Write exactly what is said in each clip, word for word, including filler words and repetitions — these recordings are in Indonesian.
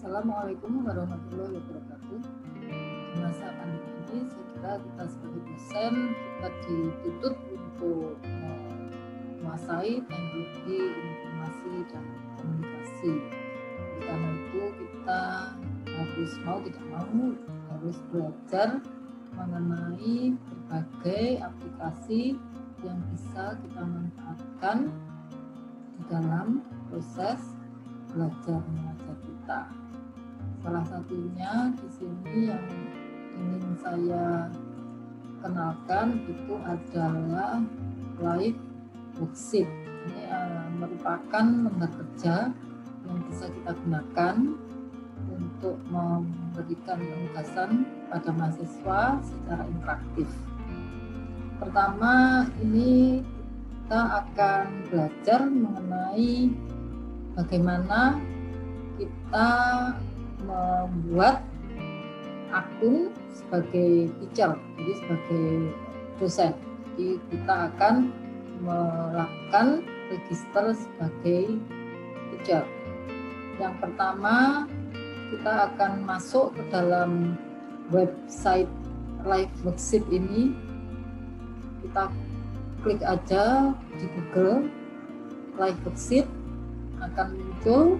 Assalamualaikum warahmatullahi wabarakatuh. Di masa pandemi ini, saya kira kita sebagai dosen kita dituntut untuk menguasai teknologi informasi dan komunikasi. Karena itu kita harus mau tidak mau harus belajar mengenai berbagai aplikasi yang bisa kita manfaatkan di dalam proses belajar mengajar kita. Salah satunya di sini yang ingin saya kenalkan itu adalah Live Worksheet. Ini uh, merupakan lembar kerja yang bisa kita gunakan untuk memberikan penugasan pada mahasiswa secara interaktif. Pertama, ini kita akan belajar mengenai bagaimana kita membuat akun sebagai teacher, jadi sebagai dosen. Jadi kita akan melakukan register sebagai teacher. Yang pertama, kita akan masuk ke dalam website Live Worksheet ini. Kita klik aja di Google Live Worksheet, akan muncul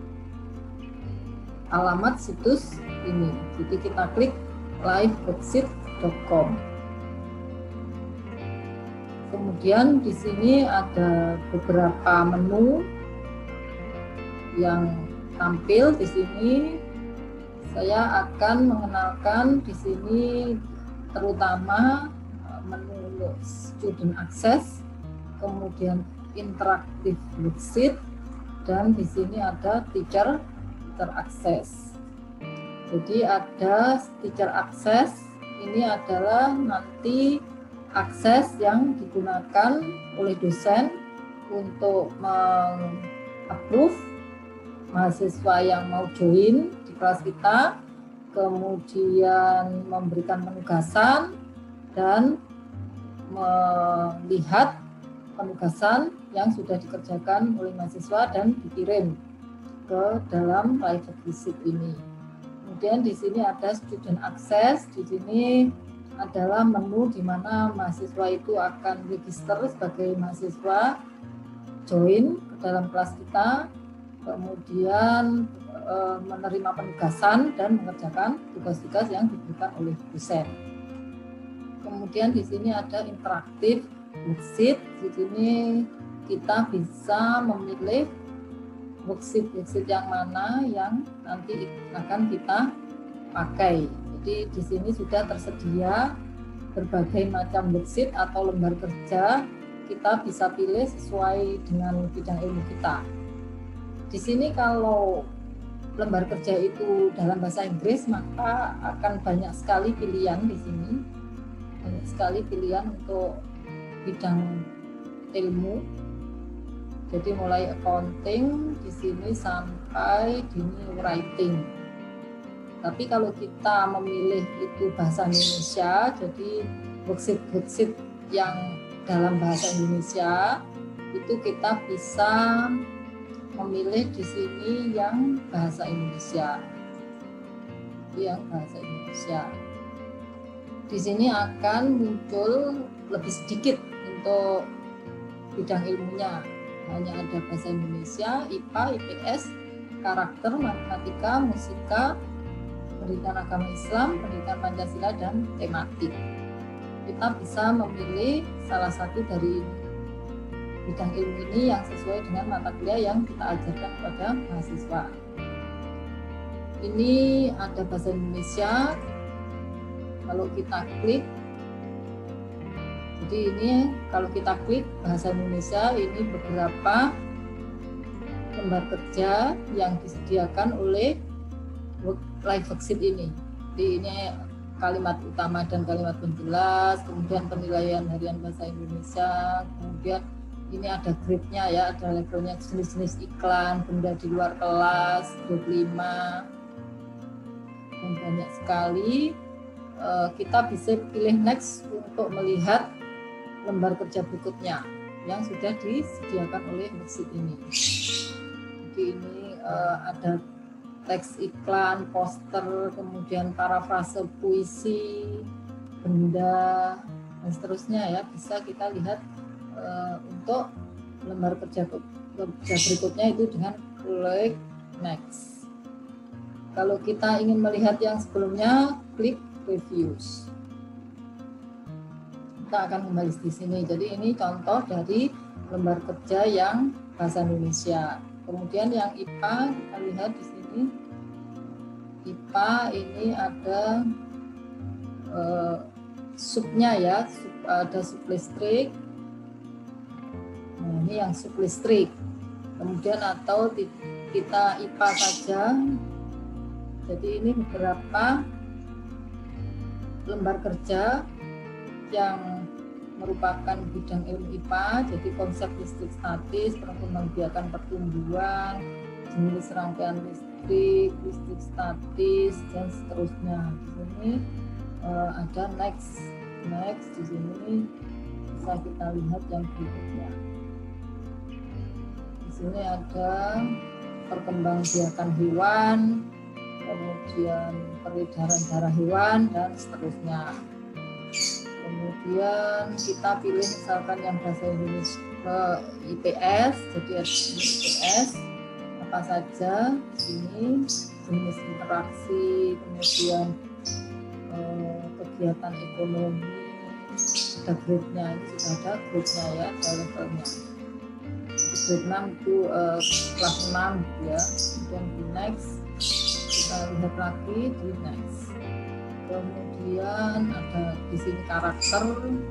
alamat situs ini. Jadi kita klik live worksheet dot com. Kemudian di sini ada beberapa menu yang tampil di sini. Saya akan mengenalkan di sini terutama menu student access, kemudian interactive worksheet, dan di sini ada teacher access. Jadi ada teacher access, ini adalah nanti akses yang digunakan oleh dosen untuk meng-approve mahasiswa yang mau join di kelas kita, kemudian memberikan penugasan dan melihat penugasan yang sudah dikerjakan oleh mahasiswa dan dikirim ke dalam Live Worksheet ini. Kemudian di sini ada student access. Di sini adalah menu di mana mahasiswa itu akan register sebagai mahasiswa, join ke dalam kelas kita, kemudian e, menerima penugasan dan mengerjakan tugas-tugas yang diberikan oleh dosen. Kemudian di sini ada interaktif worksheet. Di sini kita bisa memilih worksheet-worksheet yang mana yang nanti akan kita pakai. Jadi di sini sudah tersedia berbagai macam worksheet atau lembar kerja. Kita bisa pilih sesuai dengan bidang ilmu kita. Di sini kalau lembar kerja itu dalam bahasa Inggris, maka akan banyak sekali pilihan di sini. Banyak sekali pilihan untuk bidang ilmu. Jadi mulai accounting di sini sampai dini writing. Tapi kalau kita memilih itu bahasa Indonesia, jadi worksheet-worksheet yang dalam bahasa Indonesia itu kita bisa memilih di sini yang bahasa Indonesia. Yang bahasa Indonesia. Di sini akan muncul lebih sedikit untuk bidang ilmunya. Hanya ada bahasa Indonesia, I P A, I P S, karakter, matematika, musika, pendidikan agama Islam, pendidikan Pancasila, dan tematik. Kita bisa memilih salah satu dari bidang ilmu ini yang sesuai dengan mata kuliah yang kita ajarkan kepada mahasiswa. Ini ada bahasa Indonesia. Kalau kita klik, jadi ini kalau kita klik bahasa Indonesia, ini beberapa lembar kerja yang disediakan oleh Live Worksheet ini. Jadi ini kalimat utama dan kalimat penjelas, kemudian penilaian harian bahasa Indonesia, kemudian ini ada grade-nya ya, ada levelnya jenis-jenis iklan, benda di luar kelas, dua puluh lima, dan banyak sekali. Kita bisa pilih next untuk melihat lembar kerja berikutnya yang sudah disediakan oleh worksheet ini. Jadi ini uh, ada teks iklan, poster, kemudian parafrase puisi, benda, dan seterusnya ya, bisa kita lihat uh, untuk lembar kerja kerja berikutnya itu dengan klik next. Kalau kita ingin melihat yang sebelumnya, klik reviews. Kita akan kembali di sini. Jadi ini contoh dari lembar kerja yang bahasa Indonesia. Kemudian yang I P A, kita lihat di sini. I P A ini ada uh, subnya ya, sub, ada sub listrik. Nah, ini yang sub listrik. Kemudian atau kita I P A saja. Jadi ini beberapa lembar kerja yang merupakan bidang ilmu I P A, jadi konsep listrik statis, perkembangbiakan pertumbuhan, jenis rangkaian listrik, listrik statis, dan seterusnya. Di sini uh, ada next, next di sini bisa kita lihat yang berikutnya. Di sini ada perkembangbiakan hewan, kemudian peredaran darah hewan, dan seterusnya. Kemudian kita pilih misalkan yang bahasa Indonesia I P S, jadi I P S apa saja ini, jenis interaksi, kemudian eh, kegiatan ekonomi, ada grade-nya, ini sudah ada grade-nya ya, ada levelnya. Di grade enam itu eh, kelas enam ya, kemudian di next kita lihat lagi di next. Kemudian ada di sini karakter,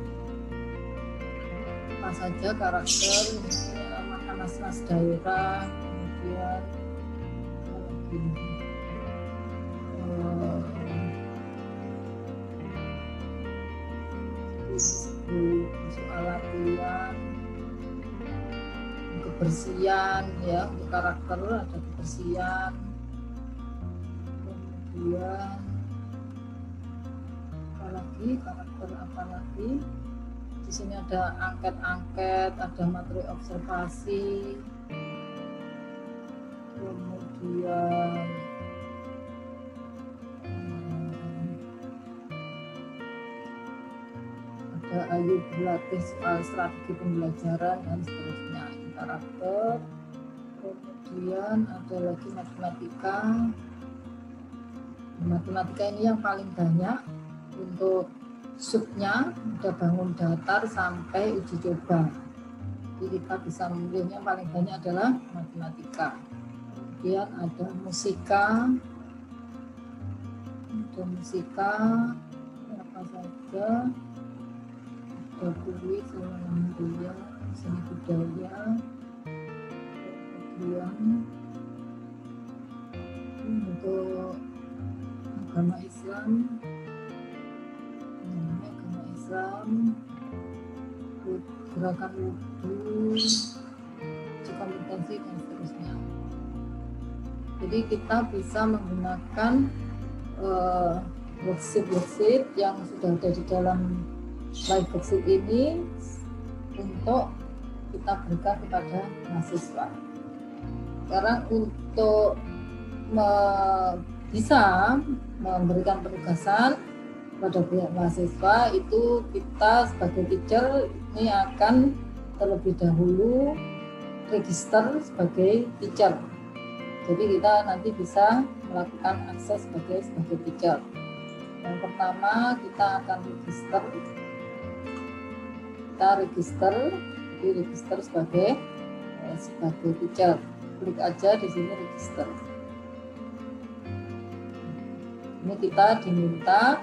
apa saja karakter, ini makan nas-nas daerah, kemudian begini, uh, soal latihan, kebersihan ya, untuk karakter ada kebersihan, kemudian lagi karakter apa lagi, di sini ada angket-angket, ada materi observasi, kemudian hmm, ada ayo berlatih soal strategi pembelajaran dan seterusnya. Ini karakter. Kemudian ada lagi matematika. Matematika ini yang paling banyak. Untuk subnya ada bangun datar sampai uji coba. Jadi kita bisa memilihnya paling banyak adalah matematika. Kemudian ada musika, ada musika apa saja, ada kuis, budaya, seni budaya, kemudian untuk agama Islam. Islam, gerakan wudhu, kompetensi dan seterusnya. Jadi kita bisa menggunakan uh, worksheet-worksheet yang sudah ada di dalam live worksheet ini untuk kita berikan kepada mahasiswa. Sekarang untuk me bisa memberikan penugasan pada pihak mahasiswa, itu kita sebagai teacher ini akan terlebih dahulu register sebagai teacher. Jadi kita nanti bisa melakukan akses sebagai sebagai teacher. Yang pertama kita akan register, kita register, di register sebagai eh, sebagai teacher. Klik aja di sini register. Ini kita diminta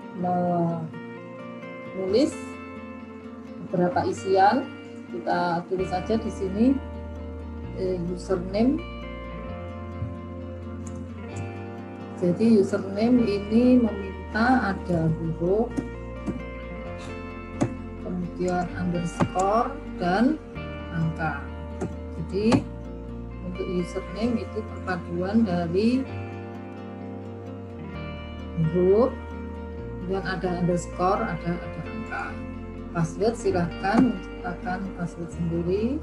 menulis beberapa isian, kita tulis saja di sini eh, username. Jadi username ini meminta ada huruf, kemudian underscore dan angka. Jadi untuk username itu perpaduan dari huruf, kemudian ada underscore, ada ada angka. Password silahkan menciptakan password sendiri.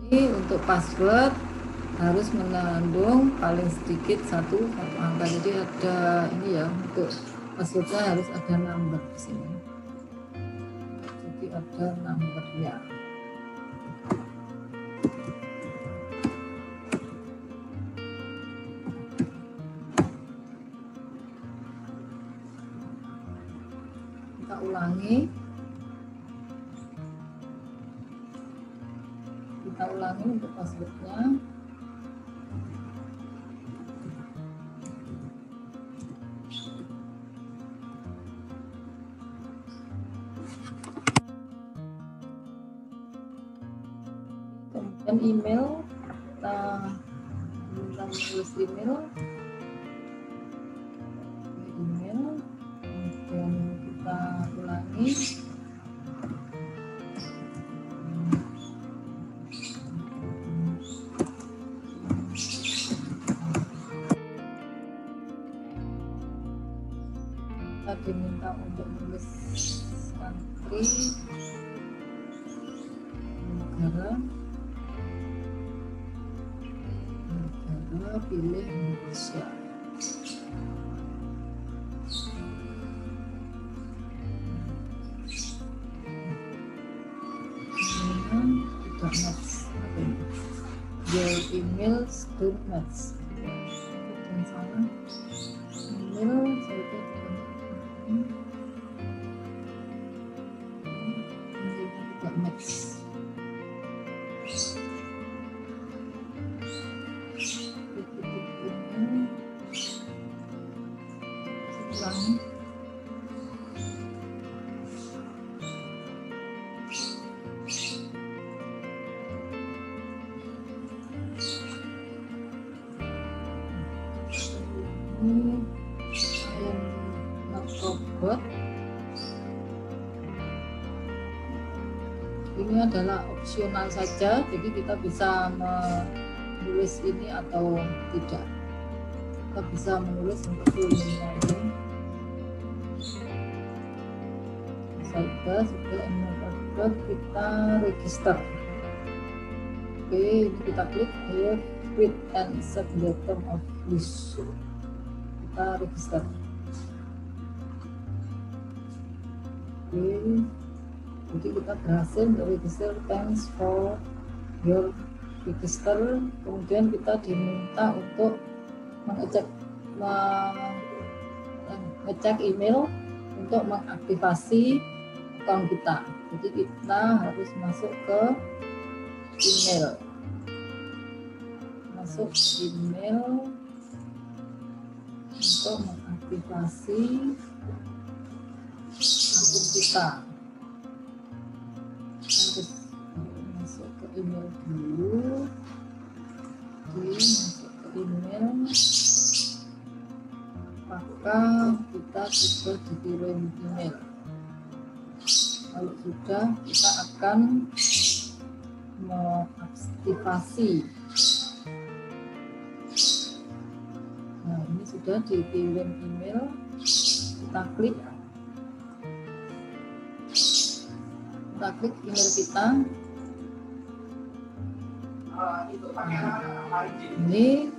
Ini untuk password harus mengandung paling sedikit satu satu angka. Jadi ada ini ya, untuk passwordnya harus ada number di sini. Jadi ada numbernya. Kita ulangi. Kita ulangi untuk passwordnya. Kemudian email, kita menulis email, email, kemudian kita ulangi. Kita diminta untuk menulis country, negara, negara, pilih Indonesia. Ini tidak match, apa ini? Your emails don't match. Dan salah. Email saya tidak tidak match. Ulangi. Ini I am not robot. Ini adalah opsional saja, jadi kita bisa menulis ini atau tidak. Kita bisa menulis untuk full name-nya ini. Sudah, sudah robot, kita register. Oke, ini kita klik here, quit and set the term of use. Kita register. Oke, jadi kita berhasil untuk register. Thanks for your register. Kemudian kita diminta untuk mengecek mengecek email untuk mengaktifasi akun kita. Jadi kita harus masuk ke email, masuk email untuk mengaktifasi akun kita. Harus masuk ke email dulu. Oke, masuk ke email, maka kita sudah dikirim email. Kalau sudah, kita akan mengaktifasi. Nah, ini sudah dikirim email. Kita klik, kita klik email kita. Nah, ini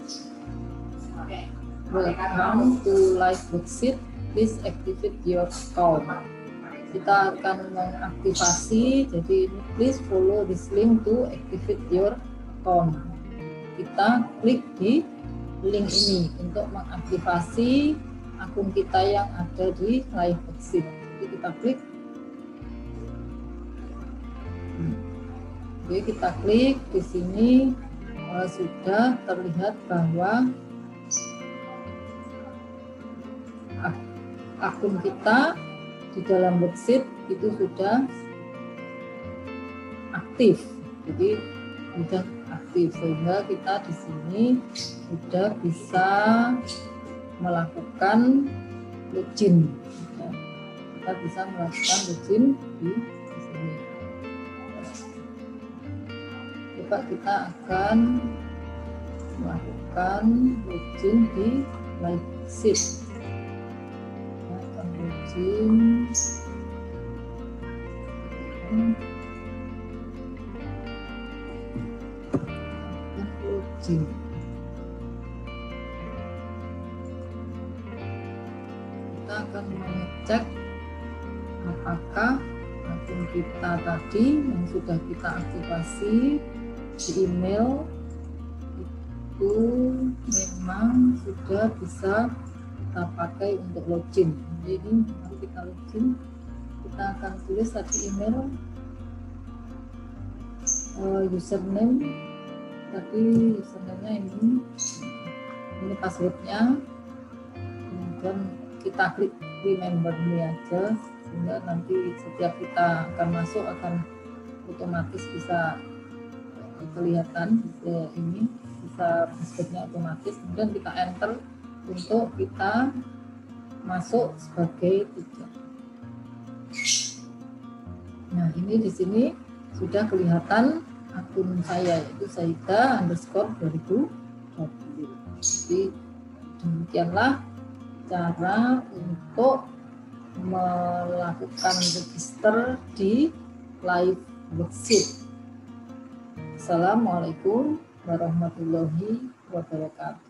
welcome to live worksheet. Please activate your account. Kita akan mengaktifasi, jadi ini please follow this link to activate your account. Kita klik di link ini untuk mengaktifasi akun kita yang ada di live worksheet. Jadi kita klik. Oke, kita klik di sini. uh, sudah terlihat bahwa ak akun kita di dalam worksheet itu sudah aktif. Jadi sudah aktif, sehingga kita di sini sudah bisa melakukan login. Ya, kita bisa melakukan login di, di sini. Coba kita akan melakukan login di live worksheet. Ya, akan login. login. Kita akan mengecek apakah akun kita tadi yang sudah kita aktifasi di email itu memang sudah bisa kita pakai untuk login. Jadi mari kita login. Kita akan tulis tadi email, uh, username tadi, username-nya ini, ini passwordnya, kemudian kita klik remember me aja, sehingga nanti setiap kita akan masuk akan otomatis bisa kelihatan bisa ini, bisa passwordnya otomatis, kemudian kita enter untuk kita masuk sebagai tujuan. Nah, ini di sini sudah kelihatan akun saya, yaitu Saida underscore dua ribu dua puluh. Jadi demikianlah cara untuk melakukan register di live worksheet. Assalamualaikum warahmatullahi wabarakatuh.